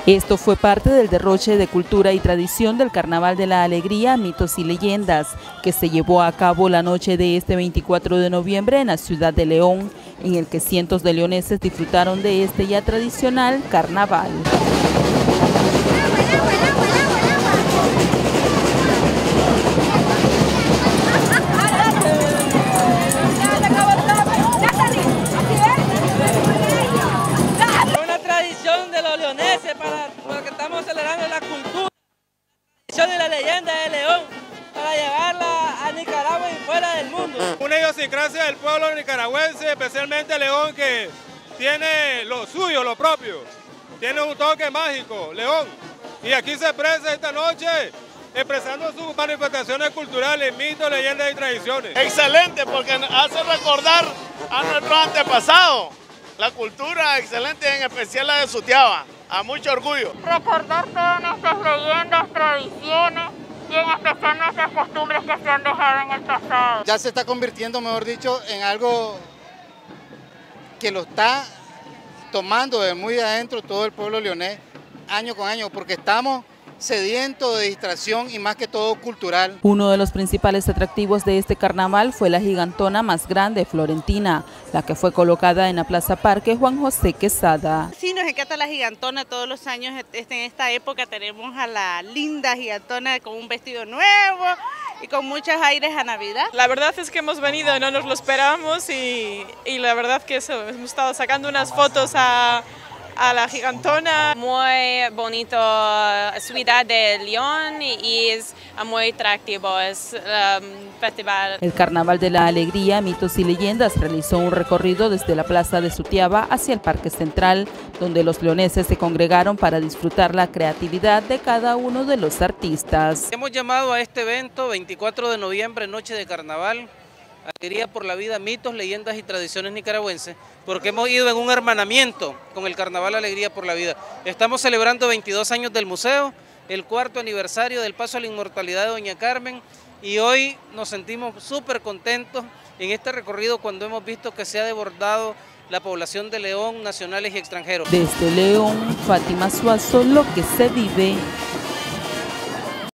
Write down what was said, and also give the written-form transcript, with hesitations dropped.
Esto fue parte del derroche de cultura y tradición del Carnaval de la Alegría, Mitos y Leyendas, que se llevó a cabo la noche de este 24 de noviembre en la ciudad de León, en el que cientos de leoneses disfrutaron de este ya tradicional carnaval. Porque estamos celebrando la cultura, la tradición y la leyenda de León para llevarla a Nicaragua y fuera del mundo. Una idiosincrasia del pueblo nicaragüense, especialmente León, que tiene lo suyo, lo propio. Tiene un toque mágico, León. Y aquí se expresa esta noche, expresando sus manifestaciones culturales, mitos, leyendas y tradiciones. Excelente, porque hace recordar a nuestros antepasados. La cultura excelente, en especial la de Sutiaba, a mucho orgullo. Recordar todas nuestras leyendas, tradiciones y en especial nuestras costumbres que se han dejado en el pasado. Ya se está convirtiendo, mejor dicho, en algo que lo está tomando de muy adentro todo el pueblo leonés, año con año, porque estamos sedientos de distracción y más que todo cultural. Uno de los principales atractivos de este carnaval fue la gigantona más grande, Florentina, la que fue colocada en la Plaza Parque Juan José Quesada. Sí, nos encanta la gigantona, todos los años en esta época tenemos a la linda gigantona con un vestido nuevo y con muchos aires a Navidad. La verdad es que hemos venido y no nos lo esperábamos y la verdad que eso, hemos estado sacando unas fotos a la gigantona. Muy bonito ciudad de León y es muy atractivo, es festival. El Carnaval de la Alegría, Mitos y Leyendas realizó un recorrido desde la Plaza de Sutiaba hacia el Parque Central, donde los leoneses se congregaron para disfrutar la creatividad de cada uno de los artistas. Hemos llamado a este evento 24 de noviembre, Noche de Carnaval, Alegría por la Vida, Mitos, Leyendas y Tradiciones Nicaragüenses, porque hemos ido en un hermanamiento con el Carnaval Alegría por la Vida. Estamos celebrando 22 años del museo, el 4º aniversario del paso a la inmortalidad de Doña Carmen, y hoy nos sentimos súper contentos en este recorrido cuando hemos visto que se ha desbordado la población de León, nacionales y extranjeros. Desde León, Fátima Suazo, Lo que se vive.